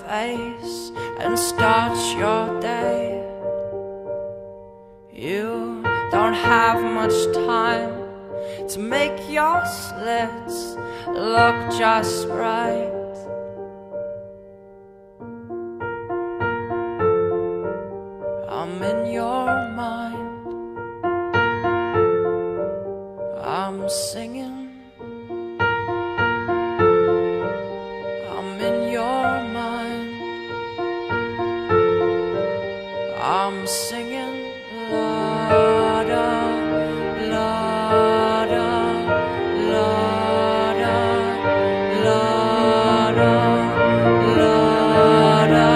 face and start your day. You don't have much time to make your slits look just right. I'm in your mind, I'm singing. I'm in your mind, I'm singing. La da, la da, la da, la da, la da,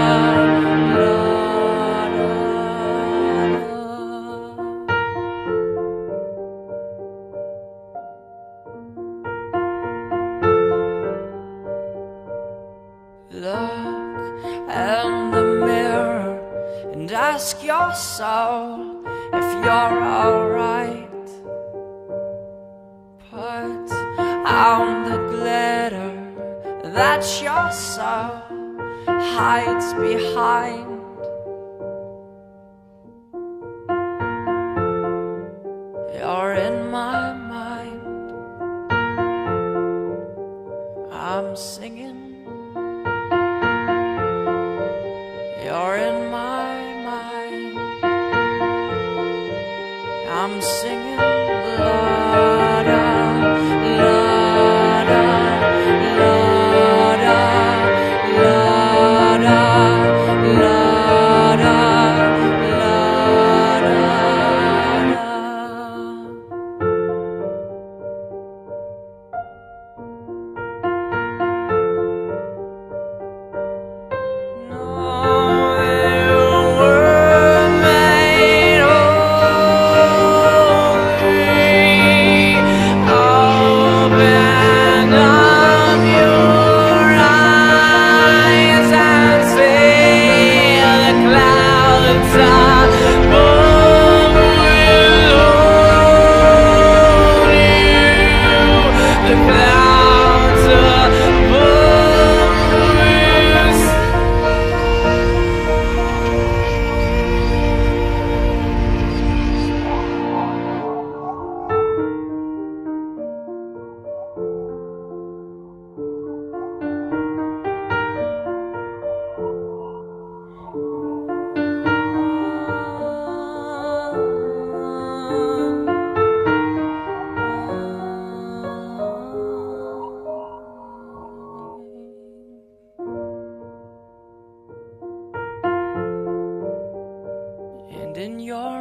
Look in the mirror and ask your soul if you're alright. Put out the glitter that your soul hides behind. You're in my mind, I'm singing. You're in my mind, I'm singing. La da, la da, la da, la da, la da, la And in your